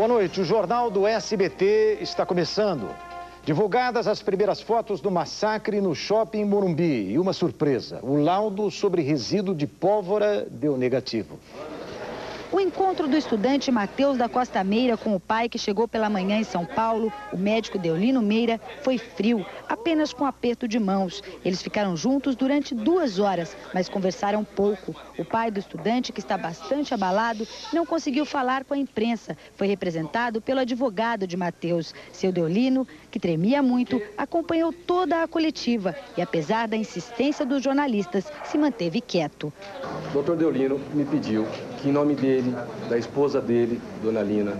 Boa noite. O Jornal do SBT está começando. Divulgadas as primeiras fotos do massacre no shopping Morumbi. E uma surpresa, o laudo sobre resíduo de pólvora deu negativo. O encontro do estudante Matheus da Costa Meira com o pai, que chegou pela manhã em São Paulo, o médico Deolino Meira, foi frio, apenas com aperto de mãos. Eles ficaram juntos durante 2 horas, mas conversaram pouco. O pai do estudante, que está bastante abalado, não conseguiu falar com a imprensa. Foi representado pelo advogado de Matheus. Seu Deolino, que tremia muito, acompanhou toda a coletiva e, apesar da insistência dos jornalistas, se manteve quieto. O Dr. Deolino me pediu que, em nome dele, da esposa dele, Dona Lina,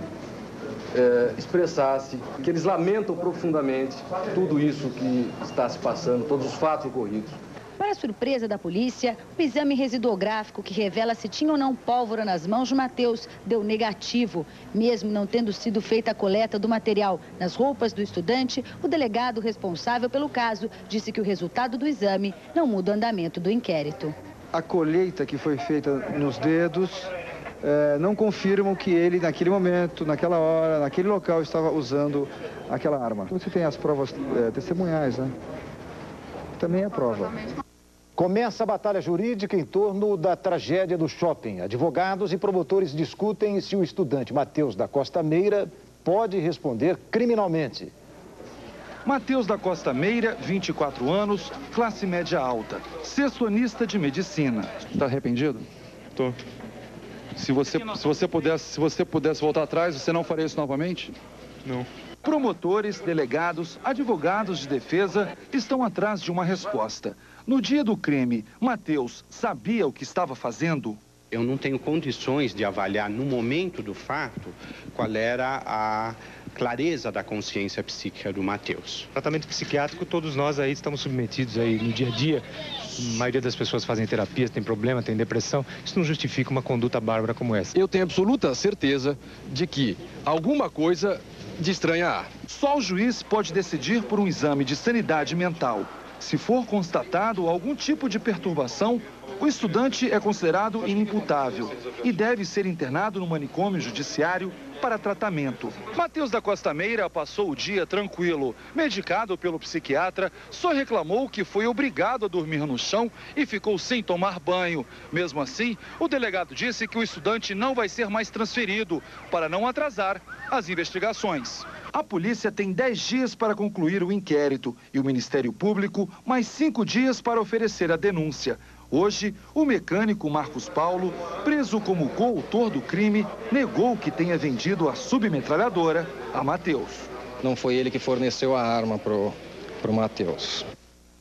expressasse que eles lamentam profundamente tudo isso que está se passando, todos os fatos ocorridos. Para a surpresa da polícia, o exame residuográfico que revela se tinha ou não pólvora nas mãos de Matheus deu negativo. Mesmo não tendo sido feita a coleta do material nas roupas do estudante, o delegado responsável pelo caso disse que o resultado do exame não muda o andamento do inquérito. A colheita que foi feita nos dedos não confirmam que ele, naquele momento, naquela hora, naquele local, estava usando aquela arma. Você tem as provas testemunhais, né? Também é prova. Começa a batalha jurídica em torno da tragédia do shopping. Advogados e promotores discutem se o estudante Matheus da Costa Meira pode responder criminalmente. Matheus da Costa Meira, 24 anos, classe média alta, sextonista de medicina. Está arrependido? Tô. Se você pudesse voltar atrás, você não faria isso novamente? Não. Promotores, delegados, advogados de defesa estão atrás de uma resposta. No dia do crime, Matheus sabia o que estava fazendo? Eu não tenho condições de avaliar no momento do fato qual era a clareza da consciência psíquica do Matheus. Tratamento psiquiátrico, todos nós aí estamos submetidos aí no dia a dia. A maioria das pessoas fazem terapias, tem problema, tem depressão. Isso não justifica uma conduta bárbara como essa. Eu tenho absoluta certeza de que alguma coisa de estranha há. Só o juiz pode decidir por um exame de sanidade mental. Se for constatado algum tipo de perturbação, o estudante é considerado inimputável e deve ser internado no manicômio judiciário para tratamento. Matheus da Costa Meira passou o dia tranquilo. Medicado pelo psiquiatra, só reclamou que foi obrigado a dormir no chão e ficou sem tomar banho. Mesmo assim, o delegado disse que o estudante não vai ser mais transferido para não atrasar as investigações. A polícia tem 10 dias para concluir o inquérito e o Ministério Público mais 5 dias para oferecer a denúncia. Hoje, o mecânico Marcos Paulo, preso como coautor do crime, negou que tenha vendido a submetralhadora a Matheus. Não foi ele que forneceu a arma pro Matheus.